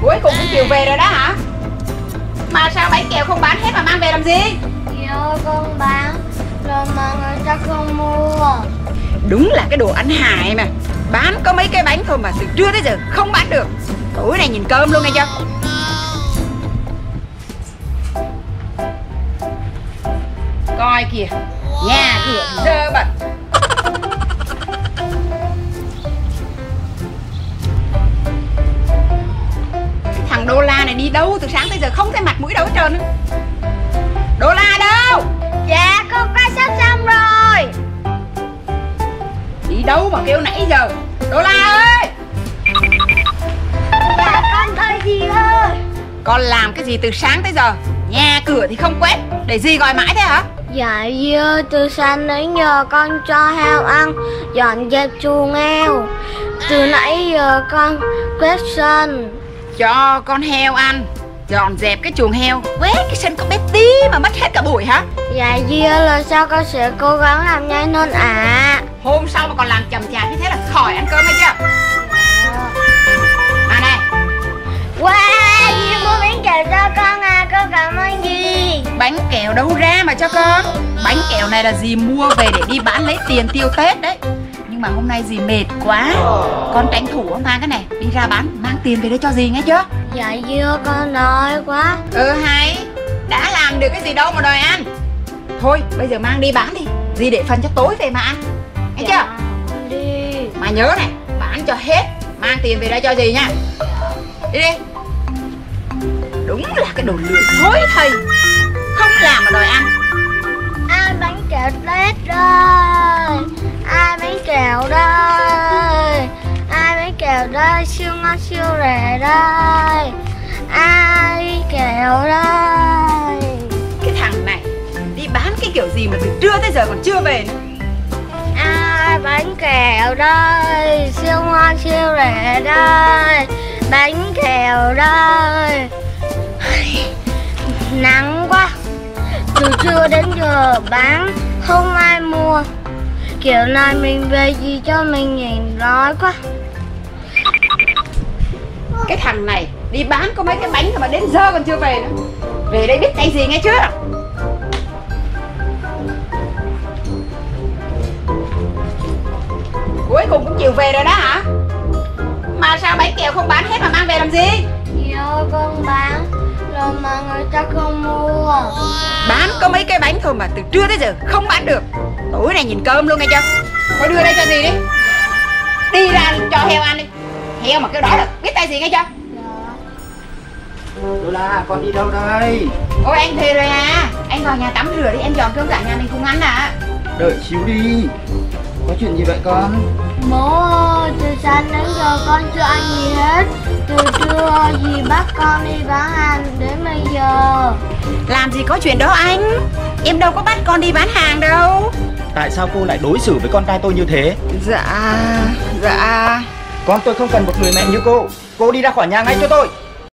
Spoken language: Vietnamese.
Cuối cùng cũng chịu về rồi đó hả? Mà sao bánh kẹo không bán hết mà mang về làm gì? Dạ con bán rồi mà người ta không mua. Đúng là cái đồ ăn hại mà. Bán có mấy cái bánh thôi mà từ trưa tới giờ không bán được. Tối nay nhìn cơm luôn nghe chưa? Coi kìa, nhà cửa dơ bẩn. Cái thằng Đô La này đi đâu từ sáng tới giờ không thấy mặt mũi đâu hết trơn. Đô La đâu? Dạ con có sắp xong rồi. Đi đâu mà kêu nãy giờ? Đô La ơi! Dạ con thôi dì ơi. Con làm cái gì từ sáng tới giờ? Nhà cửa thì không quét, để dì gọi mãi thế hả? Dạ dì ơi, từ sáng đến giờ con cho heo ăn, dọn dẹp chuồng heo. Từ nãy giờ con quét sân. Cho con heo ăn, dọn dẹp cái chuồng heo, quét cái sân có bé tí mà mất hết cả buổi hả? Dạ dì ơi, lần sau con sẽ cố gắng làm nhanh hơn ạ. Hôm sau mà còn làm chậm chạp như thế là khỏi ăn cơm hay chưa? À này, Wow, dì mua bánh kẹo cho con à, con cảm ơn dì. bánh kẹo đâu ra mà cho con? Bánh kẹo này là dì mua về để đi bán lấy tiền tiêu Tết đấy. Nhưng mà hôm nay dì mệt quá, con tranh thủ mang cái này đi ra bán, mang tiền về đây cho dì nghe chưa? Dạ dì ơi, con đói quá. Hay, đã làm được cái gì đâu mà đòi ăn. Thôi bây giờ mang đi bán đi, dì để phần cho tối về mà ăn, nghe chưa? Đi. Mà nhớ này, bán cho hết, mang tiền về đây cho dì nha. Đi đi. Đúng là cái đồ lười thối thầy, không làm mà đòi ăn. Ai bánh kẹo Tết đây? Ai bánh kẹo đây? Ai bánh kẹo đây? Siêu ngon siêu rẻ đây. Ai kẹo đây? Cái thằng này đi bán cái kiểu gì mà từ trưa tới giờ còn chưa về nữa. Ai bánh kẹo đây? Siêu ngon siêu rẻ đây. Bánh kẹo đây. Nắng quá, từ trưa đến giờ bán không ai mua. Kiểu này mình về gì cho mình nhìn đói quá. Cái thằng này đi bán có mấy cái bánh mà đến giờ còn chưa về nữa. Về đây biết tay gì nghe chưa? Cuối cùng cũng chịu về rồi đó hả? Mà sao bánh kẹo không bán hết mà mang về làm gì? Dì ơi con bán rồi mà người ta không mua. Bán có mấy cái bánh thôi mà từ trưa tới giờ không bán được. Tối nay nhìn cơm luôn nghe chưa? Thôi đưa đây cho dì đi. Đi ra cho heo ăn đi. Heo mà kêu đó là biết tay gì nghe chưa? Đô La, con đi đâu đây? Ôi anh về rồi à. Anh vào nhà tắm rửa đi, em dọn cơm cả nhà mình cùng ăn à. Đợi xíu đi. Có chuyện gì vậy con? Bố ơi, từ sáng đến giờ con chưa ăn gì hết. Từ trưa dì bắt con đi bán hàng đến bây giờ. Làm gì có chuyện đó anh. Em đâu có bắt con đi bán hàng đâu. Tại sao cô lại đối xử với con trai tôi như thế? Dạ. Con tôi không cần một người mẹ như cô. Cô đi ra khỏi nhà ngay cho tôi.